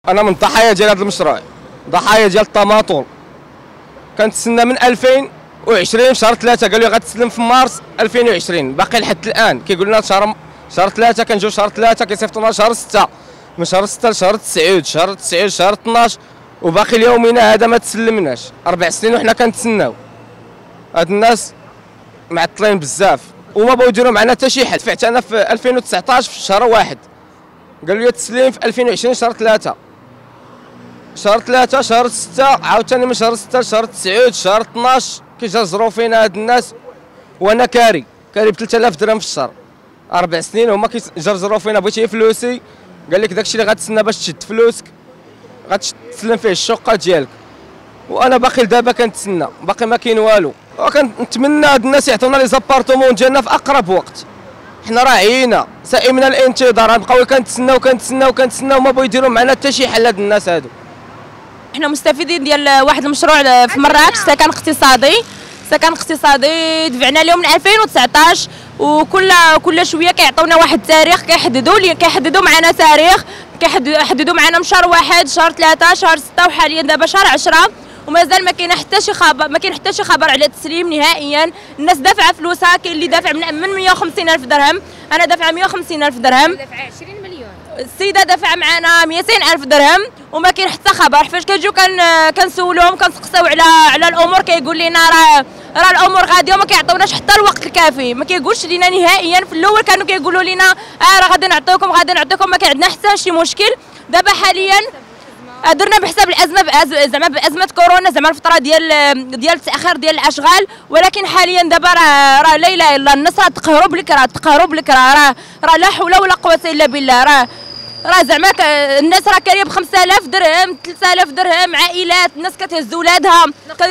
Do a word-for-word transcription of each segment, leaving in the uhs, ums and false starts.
انا من الضحايا ديال هذا المشروع، ضحايا ديال التماطل. كنتسنى من ألفين وعشرين في شهر ثلاثة، قالوا لي غتسلم في مارس ألفين وعشرين، باقي لحد الان كيقول لنا شهر شهر ثلاثة، كنجيو شهر ثلاثة كيصيفطونا شهر ستة، من شهر ستة لشهر تسعود، شهر تسعود شهر اثناش، وباقي ليومنا هذا ما تسلمناش. أربع سنين وحنا كنتسناو. هاد الناس معطلين بزاف وما بغاو يديروا معنا حتى شي حل. دفعت انا في ألفين وتسعطاش في شهر واحد، قالوا لي التسليم في ألفين وعشرين شهر ثلاثة، شهر ثلاثة شهر ستة، عاوتاني من شهر ستة لشهر تسعود شهر اثناش. كيجرجروا فينا هاد الناس وانا كاري كاري ب ثلاثة آلاف درهم في الشهر. أربع سنين هما كيجرجروا فينا. بغيتي فلوسي، قال لك داكشي اللي غتسنى باش تشد فلوسك غتسلم فيه الشقه ديالك، وانا باقي لدابا كنتسنى، باقي ما كاين والو. وكنتمنى هاد الناس يعطونا لي زابارتمون ديالنا في اقرب وقت. حنا راه عيينا سئمنا الانتظار، غنبقاو كنتسناو كنتسناو كنتسناو وما بغاو يديروا معنا حتى شي حل هاد الناس هادو. احنا مستفيدين ديال واحد المشروع في مراكش، سكن اقتصادي، سكن اقتصادي دفعنا لهم من ألفين وتسعطاش، وكل كل شويه كيعطيونا واحد التاريخ، كيحددوا لي كيحددوا معنا تاريخ، كيحددوا معنا من شهر واحد شهر ثلاثة شهر ستة، وحاليا دابا شهر عشرة ومازال ما كاين حتى شي خبر، ما كاين حتى شي خبر على التسليم نهائيا. الناس دافعه فلوسها، كاين اللي دافع من مية وخمسين ألف درهم، انا دافعه مية وخمسين ألف درهم، دافعه عشرين مليون، السيده دافعه معنا مئتين ألف درهم، وما كاين حتى خبر. فاش كنجيو كنسولوهم كنسقسيو على على الامور، كيقول لنا راه راه الامور غاديه وما كيعطيوناش حتى الوقت الكافي، ما كيقولش لينا نهائيا. في الاول كانوا كيقولوا لنا اه راه غادي نعطيكم غادي نعطيكم، ما كان عندنا حتى شي مشكل. دابا حاليا درنا بحساب الازمه، زعما بازمه كورونا، زعما الفتره ديال ديال التاخير ديال الاشغال، ولكن حاليا دابا راه راه لا اله الا الله، الناس راه تقهروا بلك، راه تقهروا بلك، راه راه لا حول ولا قوه الا بالله. راه راه زعما الناس راه كاريه ب خمسة آلاف درهم ثلاثة آلاف درهم، عائلات الناس كتهز ولادها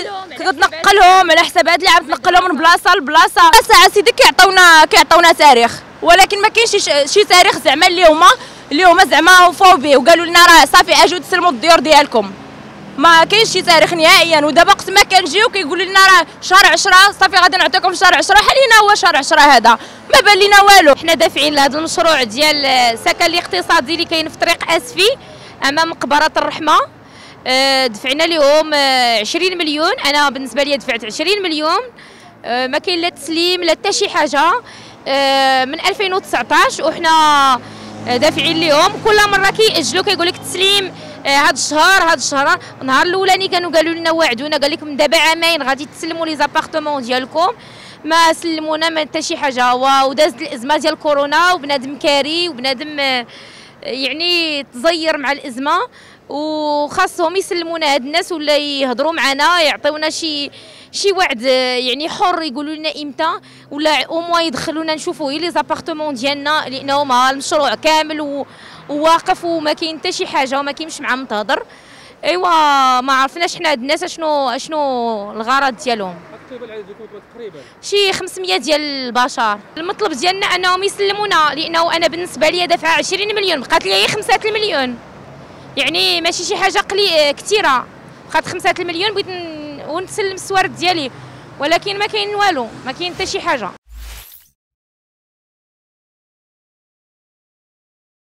كتنقلهم على حساب هاد اللي عم تنقلهم من بلاصه لبلاصه. ساعه سيدي كيعطيونا كيعطيونا تاريخ، ولكن ما كاينش شي, شي تاريخ زعما اللي هما اللي هما زعما وفاو به وقالوا لنا راه صافي اجوا تسلموا الديور ديالكم. ما كاينش شي تاريخ نهائيا. ودابا وقت ما كنجيو كيقولوا لنا راه شهر عشرة صافي غادي نعطيكم في شهر عشرة، حالينا هو شهر عشرة هذا ما بان لينا والو. حنا دافعين لهذا المشروع ديال السكن الاقتصادي اللي كاين في طريق اسفي امام مقبره الرحمه، دفعنا لهم عشرين مليون. انا بالنسبه لي دفعت عشرين مليون، ما كاين لا تسليم لا حتى شي حاجه من ألفين وتسعطاش، وحنا دافعين لهم. كل مره كيأجلوا كيقول لك التسليم هذا الشهر هذا الشهر. النهار الاولاني كانوا قالوا لنا وعدونا، قال لكم دابا عامين غادي تسلموا لي زابارتمون ديالكم، ما سلمونا ما حتى شي حاجه. ودازت الازمه ديال كورونا وبنادم كاري وبنادم يعني تزير مع الازمه، وخاصهم يسلمونا هاد الناس ولا يهضروا معنا يعطيونا شي شي وعد يعني حر، يقولوا لنا امتى ولا او موان يدخلونا نشوفوا هي لي زابارتمون ديالنا، لانهم المشروع كامل وواقف وما كاين حتى شي حاجه وما كاينش مع منتظر. ايوا ما عرفناش حنا هاد الناس اشنو اشنو الغرض ديالهم. تقريبا العدد تقريبا شي خمسمية ديال البشر. المطلب ديالنا انهم يسلمونا، لانه انا بالنسبه لي دافعه عشرين مليون، بقات لي خمسة المليون، يعني ماشي شي حاجه قليله كثيره. بقات خمسة المليون بغيت ونسلم السوارد ديالي، ولكن ما كاين والو، ما كاين حتى شي حاجه.